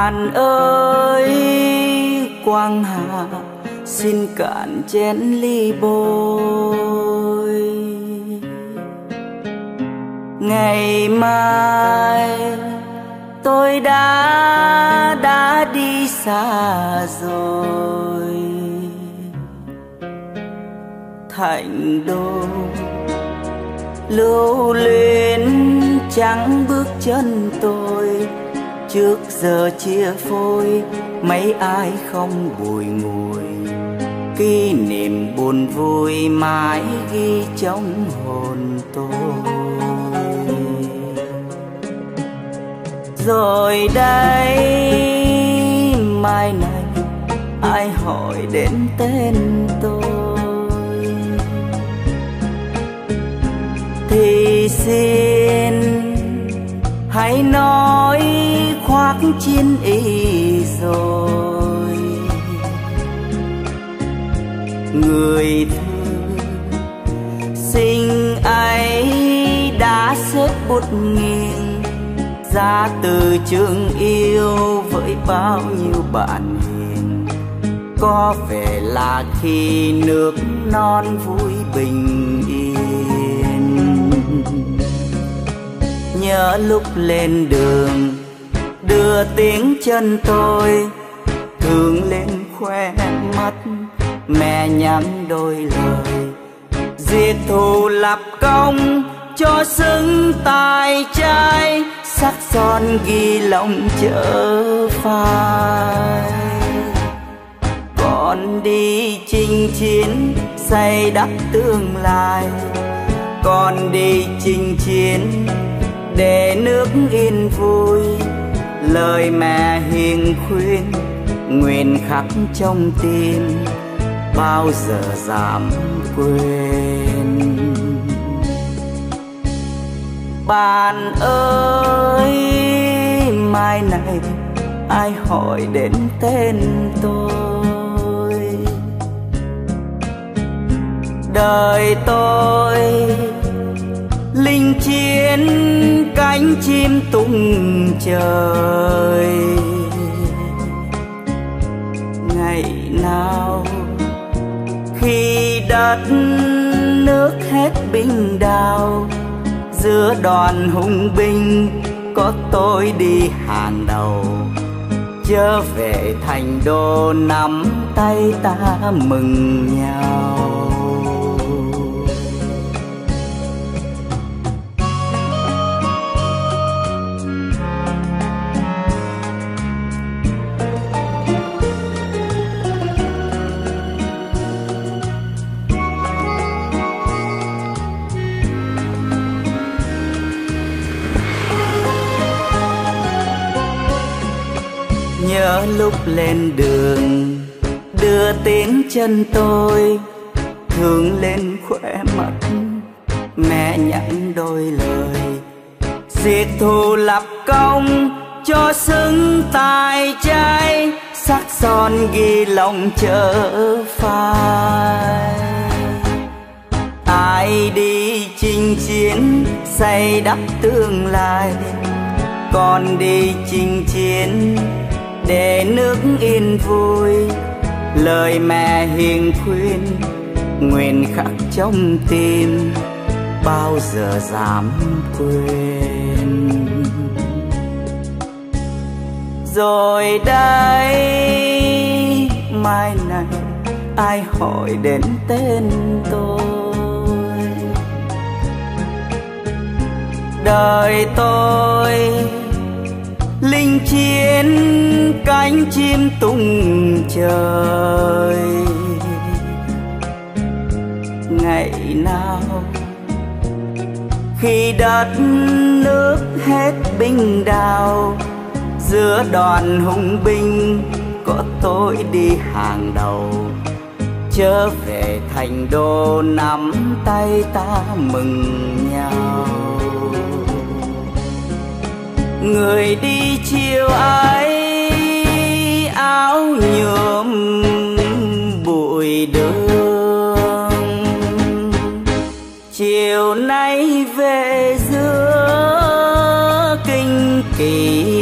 Bạn ơi Quang Hà xin cạn chén ly bôi. Ngày mai tôi đã đi xa rồi. Thành đô lưu luyến chẳng bước chân tôi. Trước giờ chia phôi mấy ai không bùi ngùi. Kỷ niệm buồn vui mãi ghi trong hồn tôi. Rồi đây mai này ai hỏi đến tên tôi thì xin hãy nói khoác chiến y rồi. Người thương sinh ấy đã xếp bút nghiêng ra từ trường yêu với bao nhiêu bạn hiền. Có vẻ là khi nước non vui bình yên. Nhớ lúc lên đường đưa tiếng chân tôi thường lên khoe mắt mẹ nhắn đôi lời. Diệt thù lập công cho xứng tài trai. Sắc son ghi lòng chở phai. Còn đi chinh chiến xây đắp tương lai. Còn đi chinh chiến để nước yên vui. Lời mẹ hiền khuyên nguyện khắc trong tim, bao giờ dám quên. Bạn ơi mai này ai hỏi đến tên tôi. Đời tôi linh chiến cánh chim tung trời. Ngày nào khi đất nước hết binh đao, giữa đoàn hùng binh có tôi đi hàng đầu. Trở về thành đô nắm tay ta mừng nhau. Nhớ lúc lên đường đưa tiếng chân tôi thường lên khóe mắt mẹ nhắn đôi lời. Diệt thù lập công cho xứng tài trai. Sắc son ghi lòng chở phai. Ai đi chinh chiến xây đắp tương lai. Còn đi chinh chiến để nước yên vui. Lời mẹ hiền khuyên nguyện khắc trong tim, bao giờ dám quên. Rồi đây mai này ai hỏi đến tên tôi. Đời tôi linh chiến cánh chim tung trời. Ngày nào khi đất nước hết binh đao, giữa đoàn hùng binh có tôi đi hàng đầu. Trở về thành đô nắm tay ta mừng nhau. Người đi chiều ấy áo nhuộm bụi đường. Chiều nay về giữa kinh kỳ